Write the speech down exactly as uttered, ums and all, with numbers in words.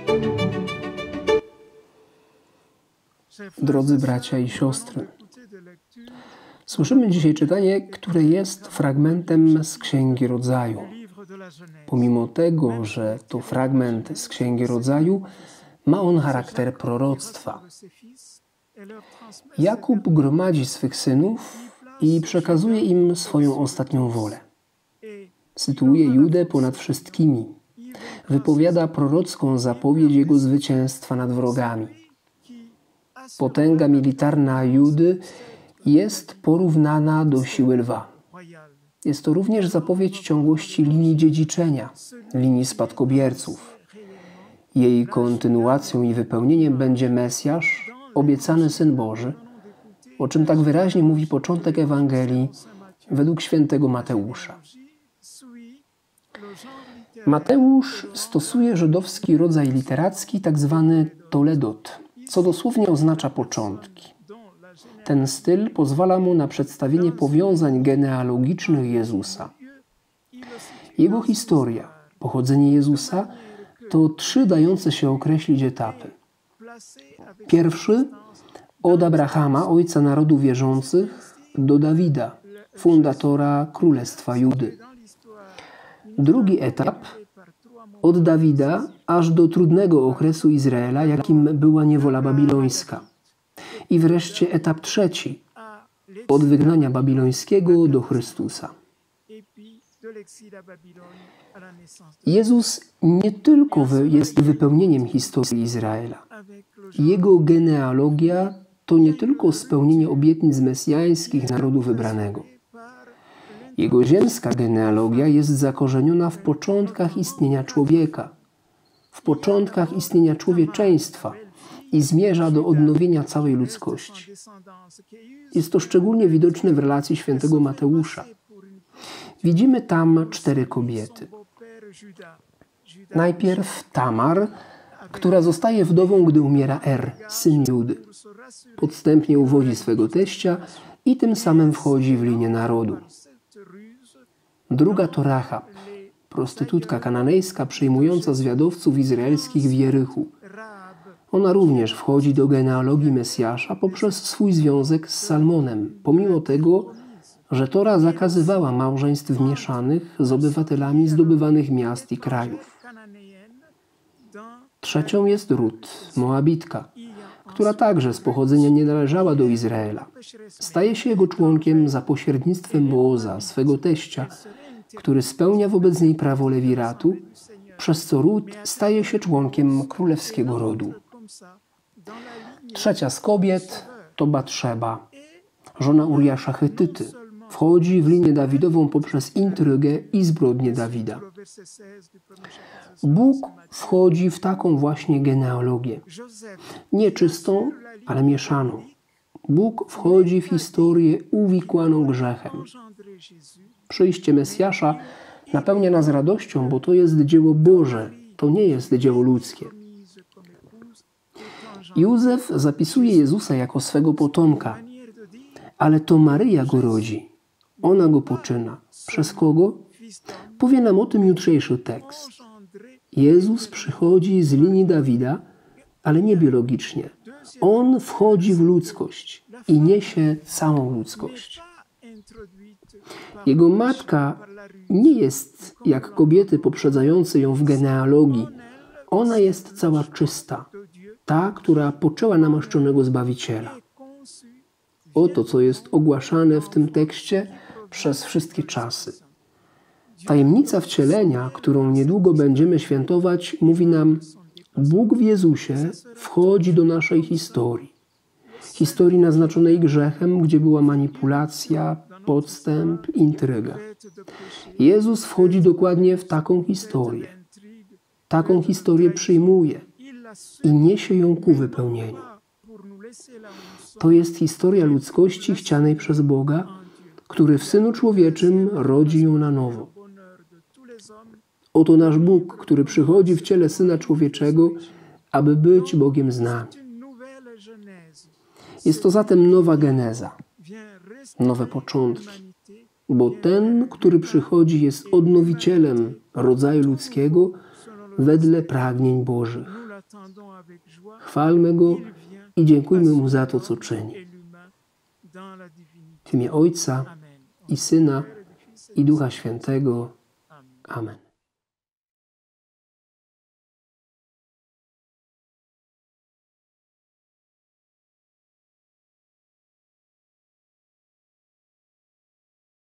Drodzy bracia i siostry, słyszymy dzisiaj czytanie, które jest fragmentem z Księgi Rodzaju. Pomimo tego, że to fragment z Księgi Rodzaju, ma on charakter proroctwa. Jakub gromadzi swych synów i przekazuje im swoją ostatnią wolę. Sytuuje Judę ponad wszystkimi. Wypowiada prorocką zapowiedź jego zwycięstwa nad wrogami. Potęga militarna Judy jest porównana do siły lwa. Jest to również zapowiedź ciągłości linii dziedziczenia, linii spadkobierców. Jej kontynuacją i wypełnieniem będzie Mesjasz, obiecany Syn Boży, o czym tak wyraźnie mówi początek Ewangelii według świętego Mateusza. Mateusz stosuje żydowski rodzaj literacki, tak zwany toledot, co dosłownie oznacza początki. Ten styl pozwala mu na przedstawienie powiązań genealogicznych Jezusa. Jego historia, pochodzenie Jezusa, to trzy dające się określić etapy. Pierwszy od Abrahama, ojca narodu wierzących, do Dawida, fundatora Królestwa Judy. Drugi etap od Dawida aż do trudnego okresu Izraela, jakim była niewola babilońska. I wreszcie etap trzeci od wygnania babilońskiego do Chrystusa. Jezus nie tylko jest wypełnieniem historii Izraela. Jego genealogia to nie tylko spełnienie obietnic mesjańskich narodu wybranego. Jego ziemska genealogia jest zakorzeniona w początkach istnienia człowieka, w początkach istnienia człowieczeństwa i zmierza do odnowienia całej ludzkości. Jest to szczególnie widoczne w relacji świętego Mateusza. Widzimy tam cztery kobiety. Najpierw Tamar, która zostaje wdową, gdy umiera Er, syn Judy. Podstępnie uwodzi swego teścia i tym samym wchodzi w linię narodu. Druga to Rahab, prostytutka kananejska przyjmująca zwiadowców izraelskich w Jerychu. Ona również wchodzi do genealogii Mesjasza poprzez swój związek z Salmonem, pomimo tego, że Tora zakazywała małżeństw mieszanych z obywatelami zdobywanych miast i krajów. Trzecią jest Rut, Moabitka, która także z pochodzenia nie należała do Izraela. Staje się jego członkiem za pośrednictwem Booza, swego teścia, który spełnia wobec niej prawo lewiratu, przez co Rut staje się członkiem królewskiego rodu. Trzecia z kobiet to Batszeba, żona Uriasza Chetyty. Wchodzi w linię Dawidową poprzez intrygę i zbrodnię Dawida. Bóg wchodzi w taką właśnie genealogię. Nie czystą, ale mieszaną. Bóg wchodzi w historię uwikłaną grzechem. Przyjście Mesjasza napełnia nas radością, bo to jest dzieło Boże, to nie jest dzieło ludzkie. Józef zapisuje Jezusa jako swego potomka, ale to Maryja go rodzi. Ona go poczyna. Przez kogo? Powie nam o tym jutrzejszy tekst. Jezus przychodzi z linii Dawida, ale nie biologicznie. On wchodzi w ludzkość i niesie całą ludzkość. Jego matka nie jest jak kobiety poprzedzające ją w genealogii. Ona jest cała czysta. Ta, która poczęła namaszczonego Zbawiciela. Oto, co jest ogłaszane w tym tekście przez wszystkie czasy. Tajemnica wcielenia, którą niedługo będziemy świętować, mówi nam: Bóg w Jezusie wchodzi do naszej historii. Historii naznaczonej grzechem, gdzie była manipulacja, podstęp, intryga. Jezus wchodzi dokładnie w taką historię. Taką historię przyjmuje i niesie ją ku wypełnieniu. To jest historia ludzkości chcianej przez Boga, który w Synu Człowieczym rodzi ją na nowo. Oto nasz Bóg, który przychodzi w ciele Syna Człowieczego, aby być Bogiem z nami. Jest to zatem nowa geneza, nowe początki, bo ten, który przychodzi, jest odnowicielem rodzaju ludzkiego wedle pragnień Bożych. Chwalmy Go i dziękujmy Mu za to, co czyni. W imię Ojca i Syna i Ducha Świętego. Amen.